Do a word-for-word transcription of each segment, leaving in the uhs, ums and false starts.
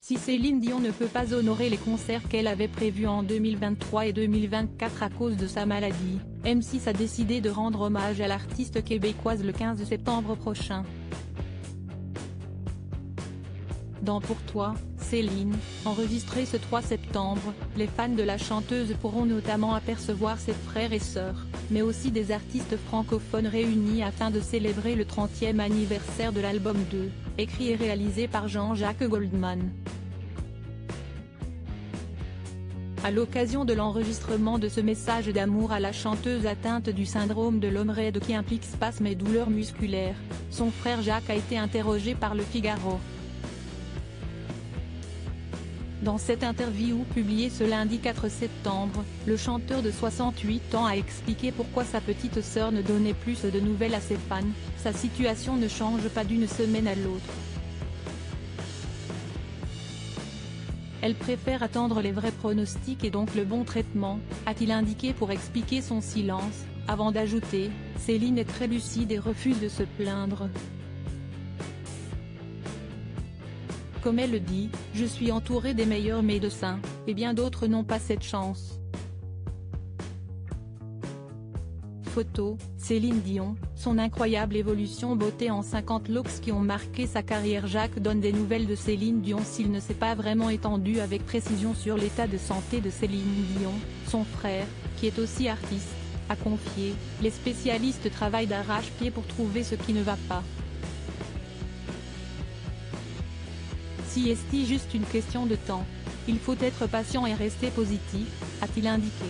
Si Céline Dion ne peut pas honorer les concerts qu'elle avait prévus en deux mille vingt-trois et deux mille vingt-quatre à cause de sa maladie, M six a décidé de rendre hommage à l'artiste québécoise le quinze septembre prochain. Dans Pour toi, Céline, enregistré ce trois septembre, les fans de la chanteuse pourront notamment apercevoir ses frères et sœurs, mais aussi des artistes francophones réunis afin de célébrer le trentième anniversaire de l'album deux, écrit et réalisé par Jean-Jacques Goldman. À l'occasion de l'enregistrement de ce message d'amour à la chanteuse atteinte du syndrome de l'homme raide qui implique spasmes et douleurs musculaires, son frère Jacques a été interrogé par Le Figaro. Dans cette interview publiée ce lundi quatre septembre, le chanteur de soixante-huit ans a expliqué pourquoi sa petite sœur ne donnait plus de nouvelles à ses fans. Sa situation ne change pas d'une semaine à l'autre. Elle préfère attendre les vrais pronostics et donc le bon traitement, a-t-il indiqué pour expliquer son silence, avant d'ajouter « Céline est très lucide et refuse de se plaindre. Comme elle le dit, je suis entourée des meilleurs médecins, et bien d'autres n'ont pas cette chance. » Photo, Céline Dion, son incroyable évolution beauté en cinquante looks qui ont marqué sa carrière. Jacques donne des nouvelles de Céline Dion. S'il ne s'est pas vraiment étendu avec précision sur l'état de santé de Céline Dion, son frère, qui est aussi artiste, a confié « Les spécialistes travaillent d'arrache-pied pour trouver ce qui ne va pas. Si est-il juste une question de temps. Il faut être patient et rester positif », a-t-il indiqué.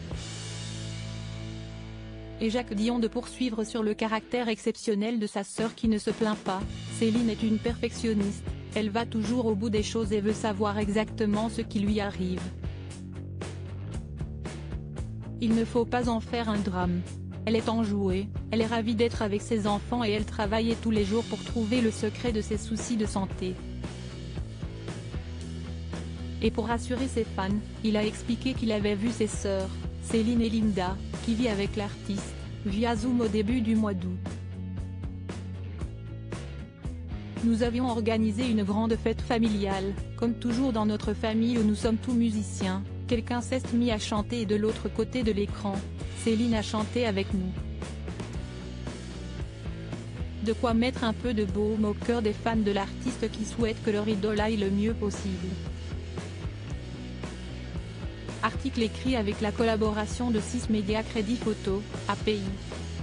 Et Jacques Dion de poursuivre sur le caractère exceptionnel de sa sœur qui ne se plaint pas. Céline est une perfectionniste, elle va toujours au bout des choses et veut savoir exactement ce qui lui arrive. Il ne faut pas en faire un drame. Elle est enjouée, elle est ravie d'être avec ses enfants et elle travaille tous les jours pour trouver le secret de ses soucis de santé. Et pour rassurer ses fans, il a expliqué qu'il avait vu ses sœurs, Céline et Linda, qui vit avec l'artiste, via Zoom au début du mois d'août. Nous avions organisé une grande fête familiale, comme toujours dans notre famille où nous sommes tous musiciens, quelqu'un s'est mis à chanter et de l'autre côté de l'écran, Céline a chanté avec nous. De quoi mettre un peu de baume au cœur des fans de l'artiste qui souhaitent que leur idole aille le mieux possible. Article écrit avec la collaboration de six médias Crédit Photo, A P I.